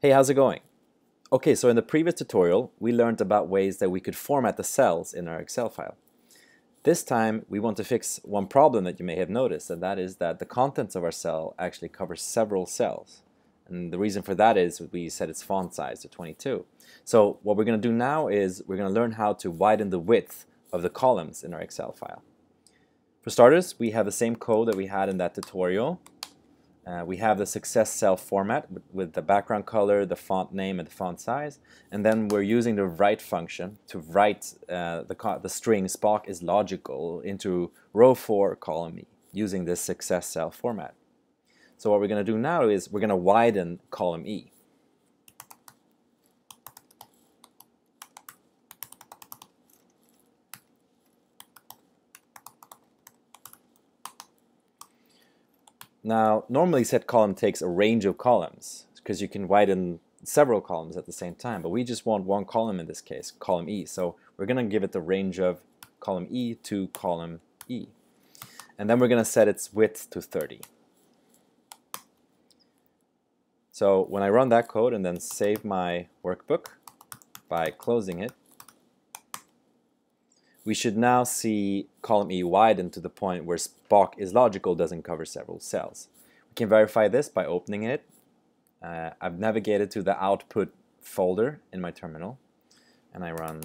Hey, how's it going? Okay, so in the previous tutorial, we learned about ways that we could format the cells in our Excel file. This time, we want to fix one problem that you may have noticed, and that is that the contents of our cell actually cover several cells. And the reason for that is we set its font size to 22. So what we're going to do now is we're going to learn how to widen the width of the columns in our Excel file. For starters, we have the same code that we had in that tutorial. We have the success cell format with the background color, the font name, and the font size. And then we're using the write function to write the string Spock is logical into row 4, column E, using this success cell format. So what we're going to do now is we're going to widen column E. Now, normally set column takes a range of columns because you can widen several columns at the same time, but we just want one column in this case, column E. So we're going to give it the range of column E to column E. And then we're going to set its width to 30. So when I run that code and then save my workbook by closing it, we should now see column E widen to the point where Spock is logical doesn't cover several cells. We can verify this by opening it. I've navigated to the output folder in my terminal, and I run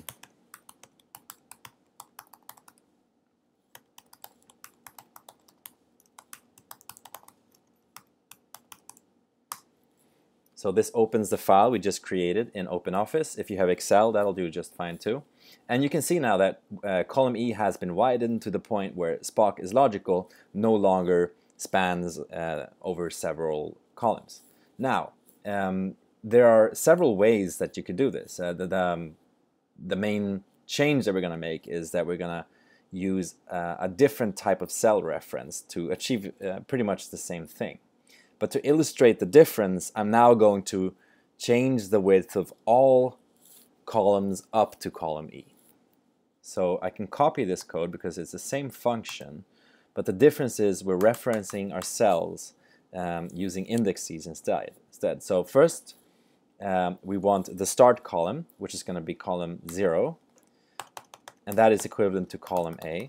So this opens the file we just created in OpenOffice. If you have Excel, that'll do just fine too. And you can see now that column E has been widened to the point where Spock is logical no longer spans over several columns. Now, there are several ways that you could do this. The main change that we're going to make is that we're going to use a different type of cell reference to achieve pretty much the same thing. But to illustrate the difference, I'm now going to change the width of all columns up to column E. So I can copy this code because it's the same function, but the difference is we're referencing our cells using indexes instead. So first, we want the start column, which is going to be column 0, and that is equivalent to column A.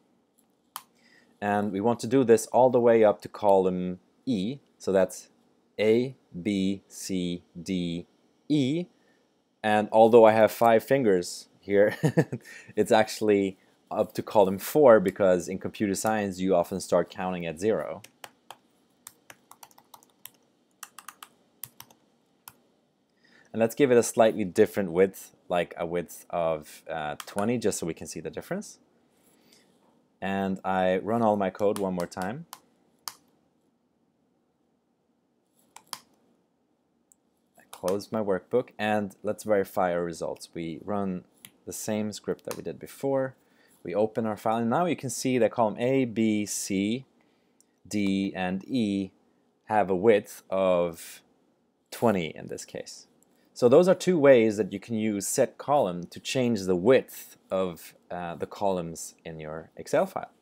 And we want to do this all the way up to column E. So that's A, B, C, D, E. And although I have 5 fingers here, it's actually up to column 4 because in computer science you often start counting at 0. And let's give it a slightly different width, like a width of 20, just so we can see the difference. And I run all my code one more time. Close my workbook, and let's verify our results. We run the same script that we did before. We open our file, and now you can see that column A, B, C, D, and E have a width of 20 in this case. So those are 2 ways that you can use set column to change the width of the columns in your Excel file.